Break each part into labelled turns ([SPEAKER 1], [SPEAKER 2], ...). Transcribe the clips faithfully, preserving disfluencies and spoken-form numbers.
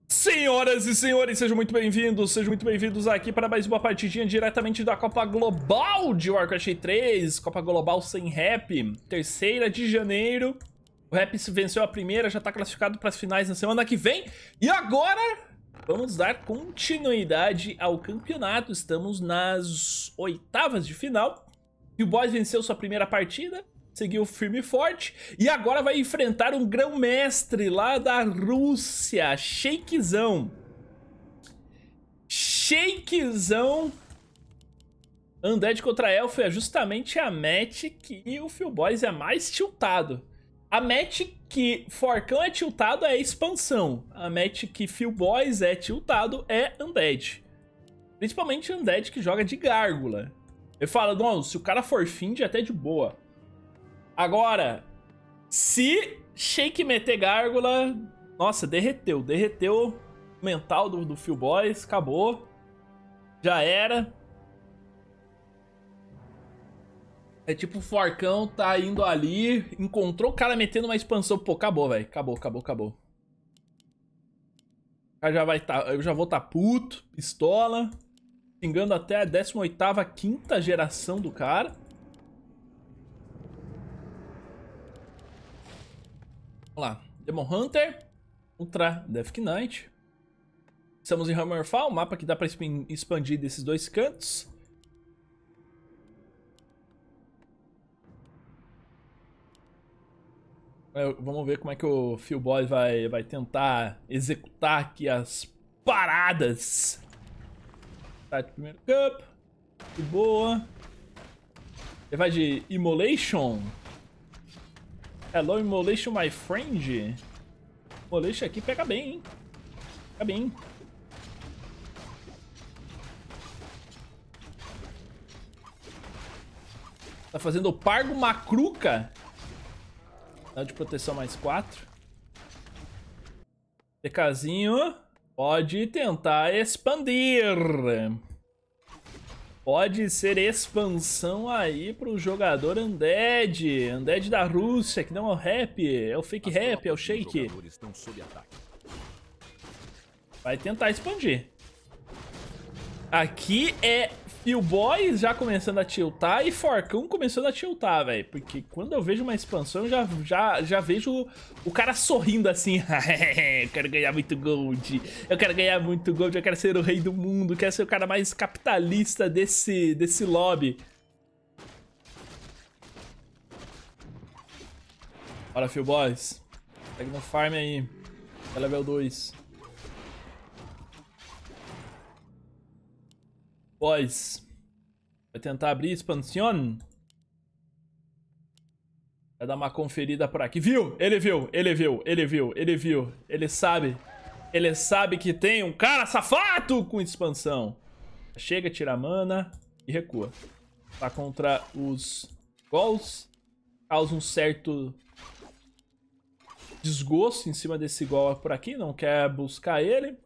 [SPEAKER 1] Senhoras e senhores, sejam muito bem-vindos, sejam muito bem-vindos aqui para mais uma partidinha diretamente da Copa Global de Warcraft três, Copa Global sem rap, terceira de janeiro. O rap venceu a primeira, já tá classificado para as finais na semana que vem. E agora vamos dar continuidade ao campeonato, estamos nas oitavas de final. E o Boys venceu sua primeira partida, seguiu firme e forte, e agora vai enfrentar um grão-mestre lá da Rússia, Shakezão. Shakezão. Undead contra Elfo é justamente a match que o Phil Boys é mais tiltado. A match que Forcão é tiltado é a expansão. A match que Phil Boys é tiltado é Undead. Principalmente Undead que joga de gárgula. Ele fala, não, se o cara for find até de boa. Agora, se Shake meter gárgula, nossa, derreteu, derreteu o mental do, do Phil Boys, acabou, já era. É tipo o Forcão tá indo ali, encontrou o cara metendo uma expansão, pô, acabou, velho, acabou, acabou, acabou. O cara já vai tá, eu já vou tá puto, pistola, xingando até a décima oitava, quinta geração do cara. Vamos lá, Demon Hunter contra Death Knight. Estamos em Hammerfall, mapa que dá pra expandir desses dois cantos. Vamos ver como é que o Phil Boys vai, vai tentar executar aqui as paradas. Tá de primeiro cup, de boa. Ele vai de Immolation. Hello, Immolation, my friend. Immolation aqui pega bem, hein? Pega bem. Tá fazendo o Pargo Macruca. Dá de proteção mais quatro. TKzinho pode tentar expandir. Pode ser expansão aí pro jogador Undead. Undead da Rússia, que não é o rap. É o fake rap, é o shake. Vai tentar expandir. Aqui é Phil Boys já começando a tiltar e Forcão começando a tiltar, velho. Porque quando eu vejo uma expansão, eu já, já, já vejo o cara sorrindo assim. Eu quero ganhar muito gold. Eu quero ganhar muito gold. Eu quero ser o rei do mundo. Eu quero ser o cara mais capitalista desse, desse lobby. Bora, Phil Boys. Pega no farm aí. É level dois. Boys. Vai tentar abrir expansão. Vai dar uma conferida por aqui. Viu? Ele viu, ele viu, ele viu, ele viu. Ele sabe. Ele sabe que tem um cara safado com expansão. Chega, tira mana e recua. Tá contra os Gols. Causa um certo desgosto em cima desse Gol por aqui. Não quer buscar ele.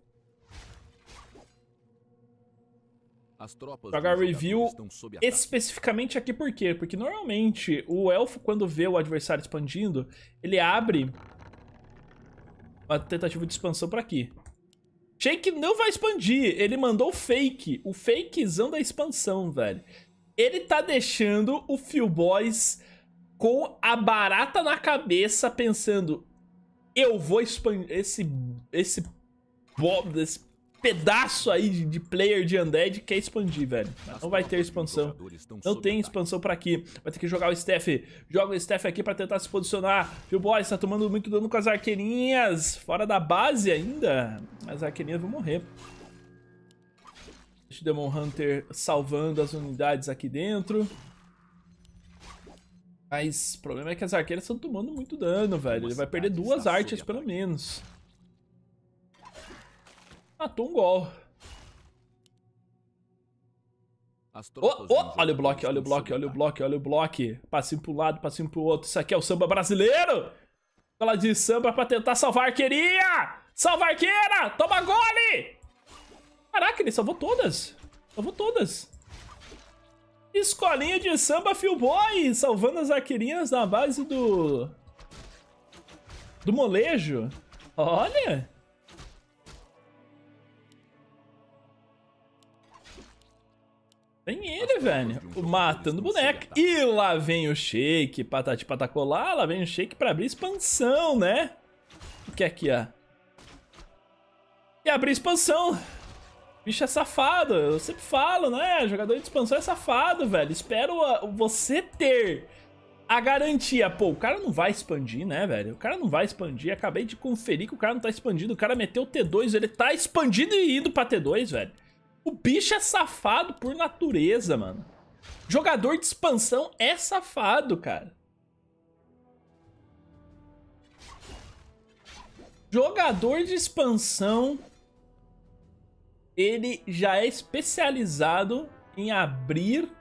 [SPEAKER 1] Jogar review especificamente aqui por quê? Porque normalmente o elfo, quando vê o adversário expandindo, ele abre uma tentativa de expansão pra aqui. Shake não vai expandir, ele mandou o fake, o fakezão da expansão, velho. Ele tá deixando o Phil Boys com a barata na cabeça, pensando, eu vou expandir esse, esse, esse pedaço aí de, de player de Undead quer expandir, velho. Não vai ter expansão. Não tem expansão pra aqui. Vai ter que jogar o Steph. Joga o Steph aqui pra tentar se posicionar. Phil Boys tá tomando muito dano com as arqueirinhas. Fora da base ainda. As arqueirinhas vão morrer. Deixa o Demon Hunter salvando as unidades aqui dentro. Mas o problema é que as arqueiras estão tomando muito dano, velho. Ele vai perder duas artes pelo menos. Matou um gol. Oh, oh, olha o bloco, olha o bloco, olha o bloco, olha o bloco. Passinho pro lado, passinho pro outro. Isso aqui é o samba brasileiro. Fala de samba pra tentar salvar a arqueirinha. Salva a arqueira. Toma gole. Caraca, ele salvou todas. Salvou todas. Escolinha de samba Phil Boy. Salvando as arqueirinhas na base do... do molejo. Olha. Tem ele, velho. O matando boneco. E lá vem o Shake, patati patacolá. Lá vem o Shake pra abrir expansão, né? O que é aqui, ó? E abrir expansão. Bicho é safado. Eu sempre falo, né? Jogador de expansão é safado, velho. Espero você ter a garantia. Pô, o cara não vai expandir, né, velho? O cara não vai expandir. Acabei de conferir que o cara não tá expandindo. O cara meteu T dois. Ele tá expandindo e indo pra T dois, velho. O bicho é safado por natureza, mano. Jogador de expansão é safado, cara. Jogador de expansão, ele já é especializado em abrir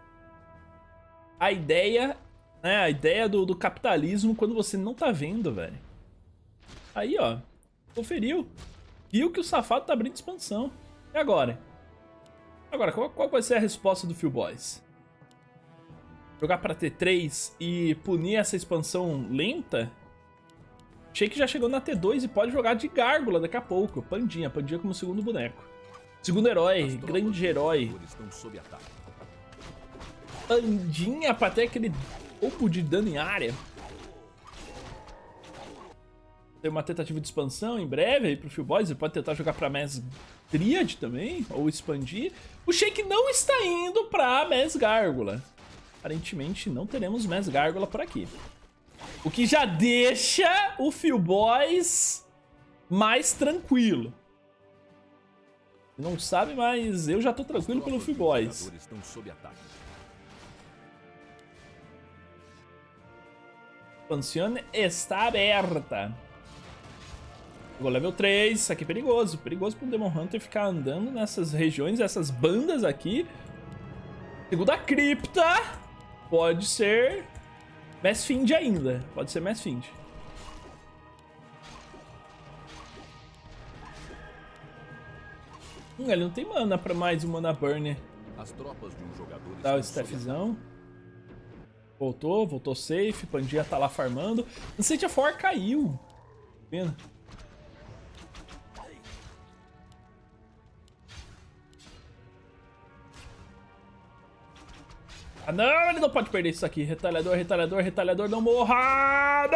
[SPEAKER 1] a ideia, né, a ideia do, do capitalismo quando você não tá vendo, velho. Aí, ó, conferiu. Viu que o safado tá abrindo expansão. E agora? Agora, qual, qual vai ser a resposta do Phil Boys? Jogar pra T três e punir essa expansão lenta? Shake já chegou na T dois e pode jogar de gárgula daqui a pouco. Pandinha, Pandinha como segundo boneco. Segundo herói, grande herói. Pandinha pra ter aquele pouco de dano em área. Tem uma tentativa de expansão em breve aí pro Phil Boys. Ele pode tentar jogar pra Mass Dryad também, ou expandir. O Shake não está indo pra Mass Gárgula. Aparentemente não teremos Mass Gárgula por aqui. O que já deixa o Phil Boys mais tranquilo. Não sabe, mas eu já tô tranquilo pelo Phil Boys. Expansão está aberta. Chegou level três, isso aqui é perigoso. Perigoso pro Demon Hunter ficar andando nessas regiões, essas bandas aqui. Segunda cripta. Pode ser Mass Fiend ainda. Pode ser Mass Fiend. Hum, ele não tem mana pra mais um mana burn. As tropas de um jogador Dá o staffzão. Voltou, voltou safe. Pandinha tá lá farmando. Ancient of War caiu. Pena. Ah, não, ele não pode perder isso aqui. Retalhador, retalhador, retalhador, não morra!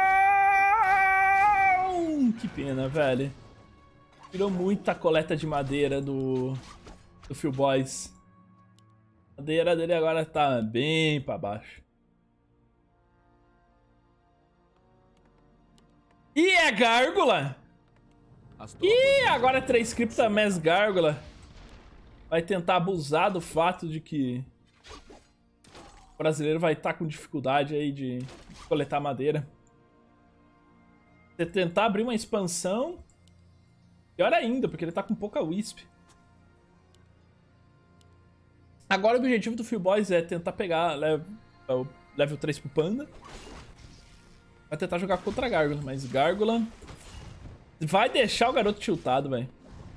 [SPEAKER 1] Não! Que pena, velho. Tirou muita coleta de madeira do, do Phil Boys. A madeira dele agora tá bem pra baixo. E é gárgula! Ih, agora é três cripta Mass Gárgula. Vai tentar abusar do fato de que o brasileiro vai estar com dificuldade aí de coletar madeira. Você tentar abrir uma expansão, pior ainda, porque ele tá com pouca Wisp. Agora o objetivo do Phil Boys é tentar pegar level, level três pro Panda. Vai tentar jogar contra a Gárgula, mas Gárgula vai deixar o garoto tiltado, velho.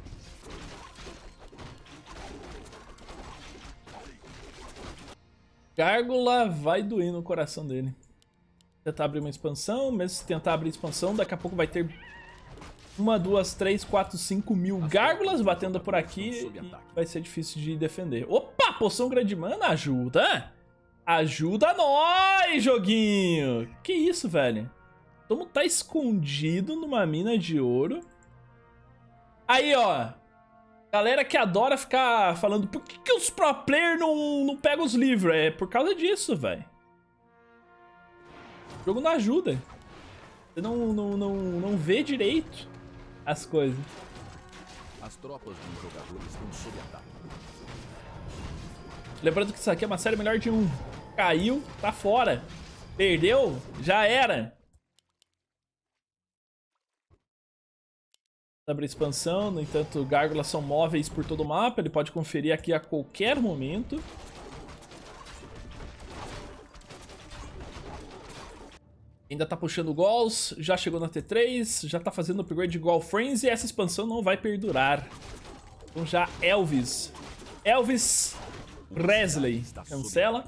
[SPEAKER 1] Gárgula vai doer no coração dele. Tentar abrir uma expansão, mesmo se tentar abrir expansão, daqui a pouco vai ter uma, duas, três, quatro, cinco mil gárgulas batendo por aqui e vai ser difícil de defender. Opa, poção grande mana ajuda. Ajuda nós, joguinho. Que isso, velho? Tomo tá escondido numa mina de ouro. Aí, ó. Galera que adora ficar falando por que, que os pro player não, não pegam os livros? É por causa disso, velho. O jogo não ajuda. Você não, não, não, não vê direito as coisas. As tropas de um jogador estão sob ataque. Lembrando que isso aqui é uma série melhor de um. Caiu, tá fora. Perdeu, já era. Abre expansão, no entanto, gárgulas são móveis por todo o mapa. Ele pode conferir aqui a qualquer momento. Ainda tá puxando Gols, já chegou na T três, já tá fazendo upgrade de Gol Frenzy e essa expansão não vai perdurar. Então já Elvis. Elvis Presley cancela.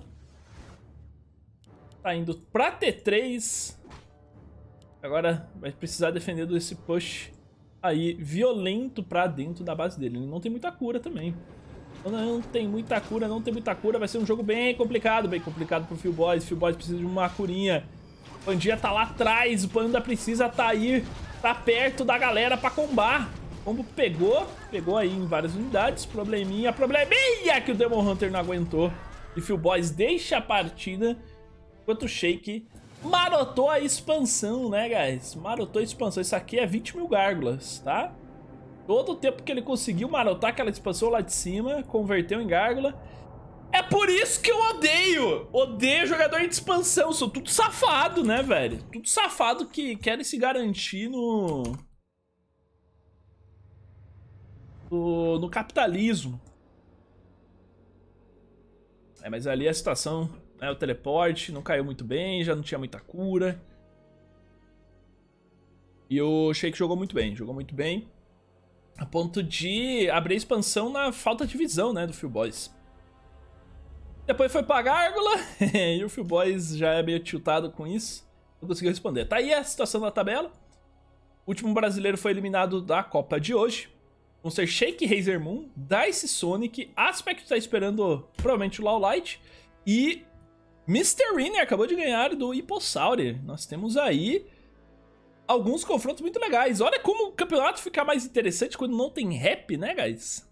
[SPEAKER 1] Tá indo pra T três. Agora vai precisar defender desse push aí violento pra dentro da base dele. Ele não tem muita cura também. Não tem muita cura, não tem muita cura. Vai ser um jogo bem complicado, bem complicado pro Phil Boys. Phil Boys precisa de uma curinha. O Pandinha tá lá atrás, o Panda precisa tá aí, tá perto da galera pra combar. O combo pegou, pegou aí em várias unidades. Probleminha, probleminha que o Demon Hunter não aguentou. E Phil Boys deixa a partida, enquanto o Shake marotou a expansão, né, guys? Marotou a expansão. Isso aqui é vinte mil gárgulas, tá? Todo o tempo que ele conseguiu marotar aquela expansão lá de cima, converteu em gárgula. É por isso que eu odeio! Odeio jogador de expansão. Sou tudo safado, né, velho? Tudo safado que querem se garantir no... No, no capitalismo. É, mas ali a situação... É, o teleporte não caiu muito bem, já não tinha muita cura. E o Shake jogou muito bem, jogou muito bem. A ponto de abrir a expansão na falta de visão, né, do Phil Boys. Depois foi pra gárgula, e o Phil Boys já é meio tiltado com isso. Não conseguiu responder. Tá aí a situação da tabela. O último brasileiro foi eliminado da Copa de hoje. Vão ser Shake, Razer Moon, Dice Sonic, Aspect tá esperando provavelmente o Lowlight. E mister Winner acabou de ganhar do Hipposauri. Nós temos aí alguns confrontos muito legais. Olha como o campeonato fica mais interessante quando não tem rap, né, guys?